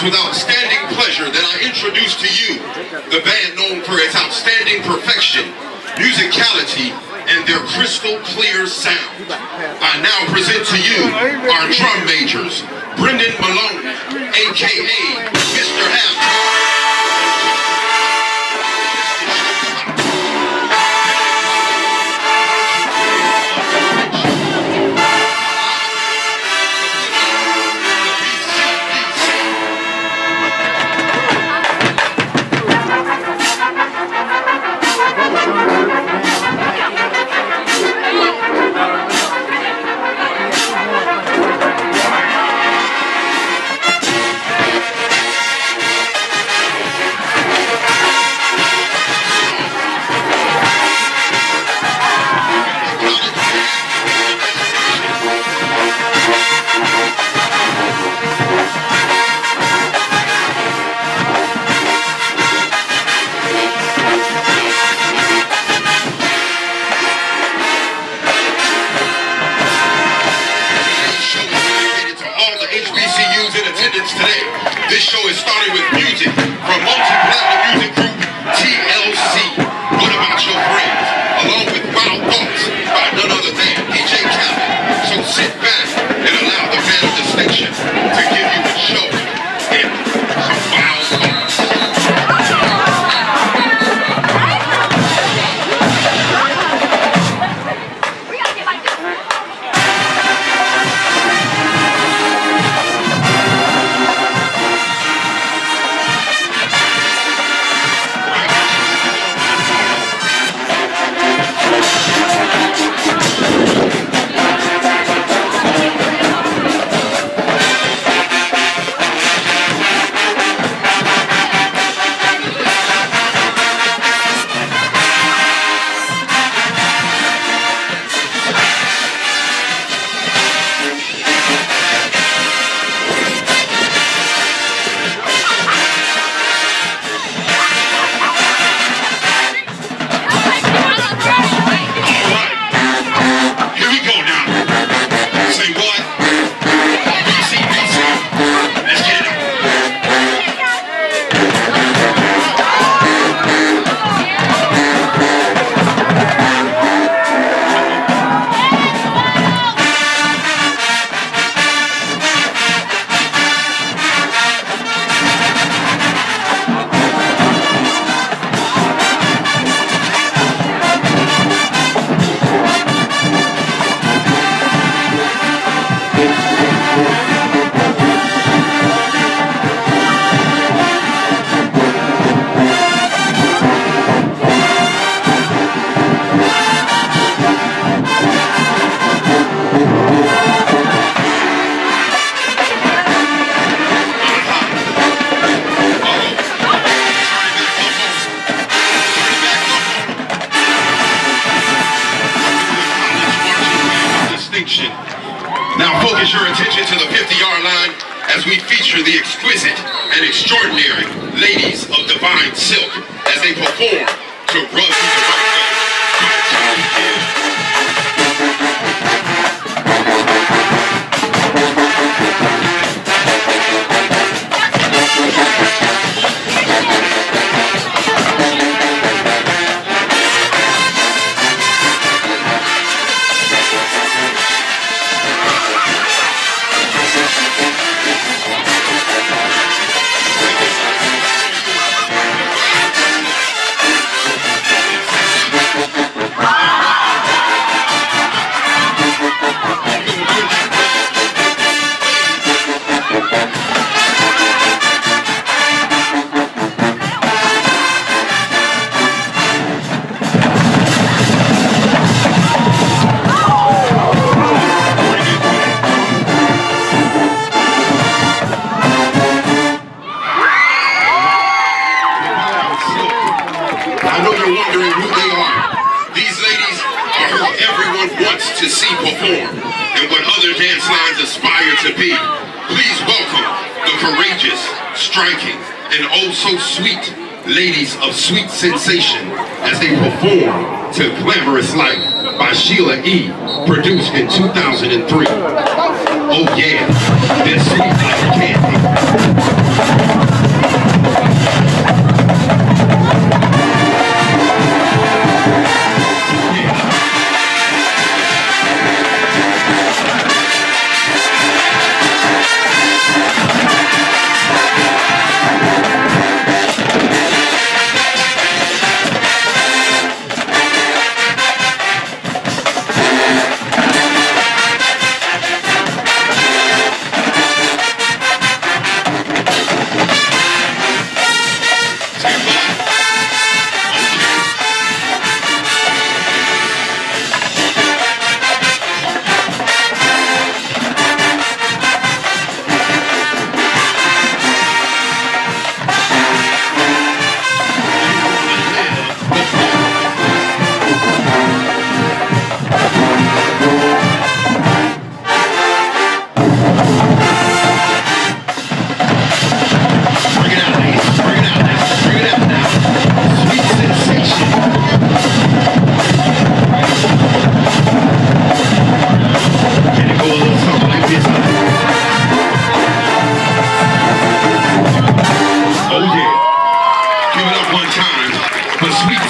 with outstanding pleasure that I introduce to you the band known for its outstanding perfection, musicality, and their crystal clear sound. I now present to you our drum majors, Brendan Malone, aka Mr. Halftime. This show is starting with music from multi-platinum music group TLC. What about your friends? Along with Wild Thoughts by none other than DJ Khaled. So sit back and allow the man of distinction to give you a show in some Wild Thoughts. Now focus your attention to the 50-yard line as we feature the exquisite and extraordinary ladies of Divine Silk as they perform to Rub You the Right Way. To see perform and what other dance lines aspire to be. Please welcome the courageous, striking, and oh so sweet ladies of Sweet Sensation as they perform to Glamorous Life by Sheila E., produced in 2003. Oh yeah, they're sweet like candy.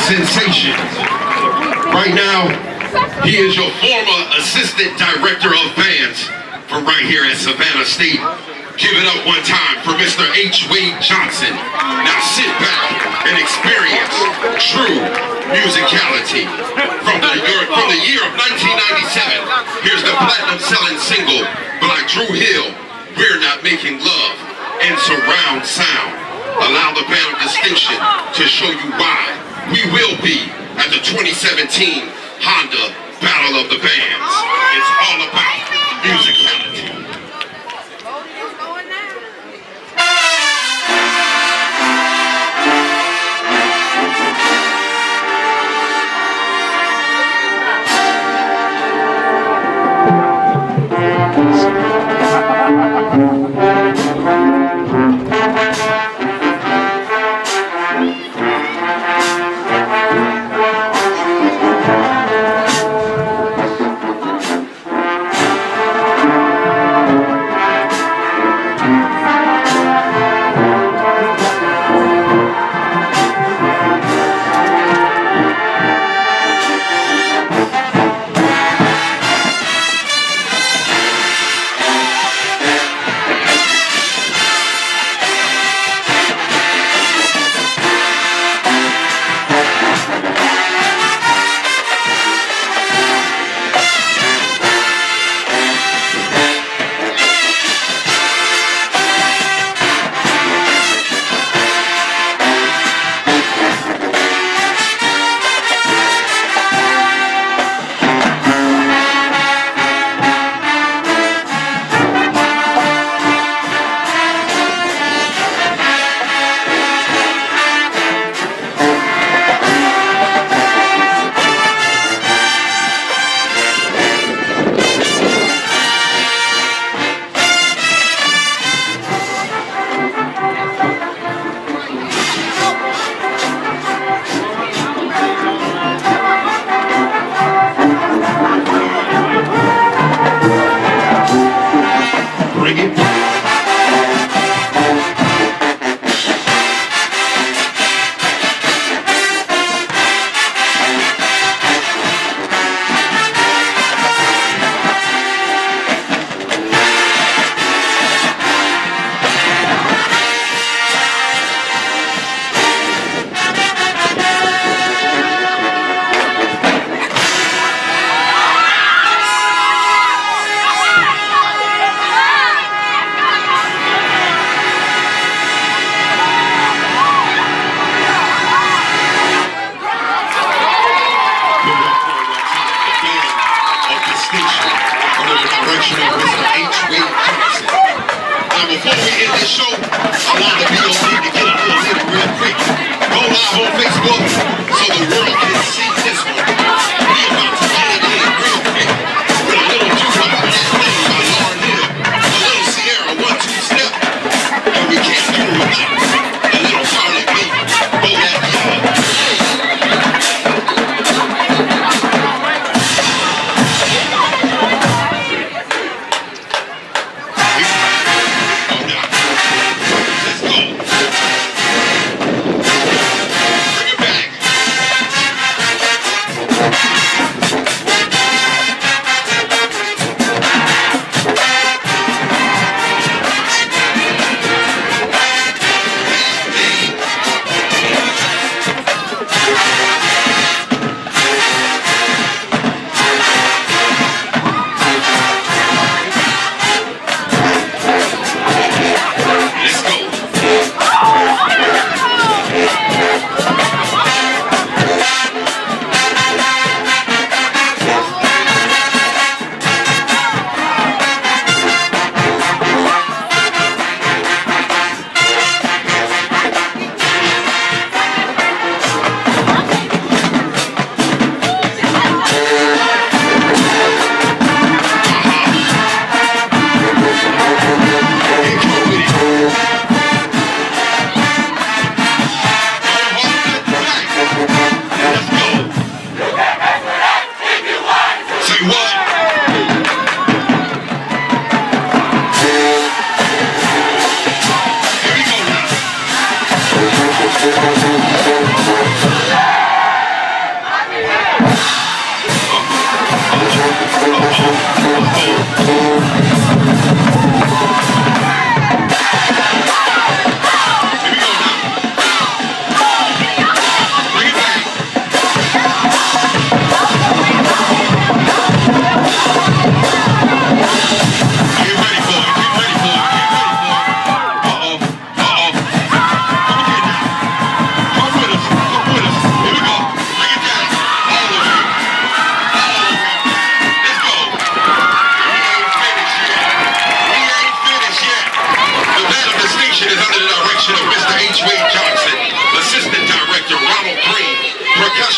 sensation. Right now, he is your former assistant director of bands from right here at Savannah State. Give it up one time for Mr. H. Wade Johnson. Now sit back and experience true musicality. From the year of 1997, here's the platinum selling single by Drew Hill, We're Not Making Love, and Surround Sound. Allow the band of distinction to show you why we will be at the 2017 Honda Battle of the Bands. It's all about musicality.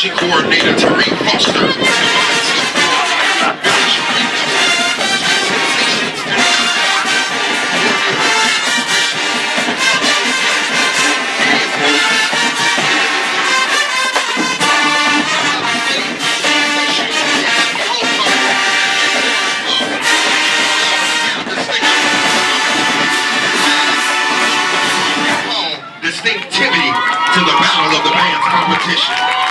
Percussion Coordinator Terique Foster. Distinctivity to the battle of the bands competition.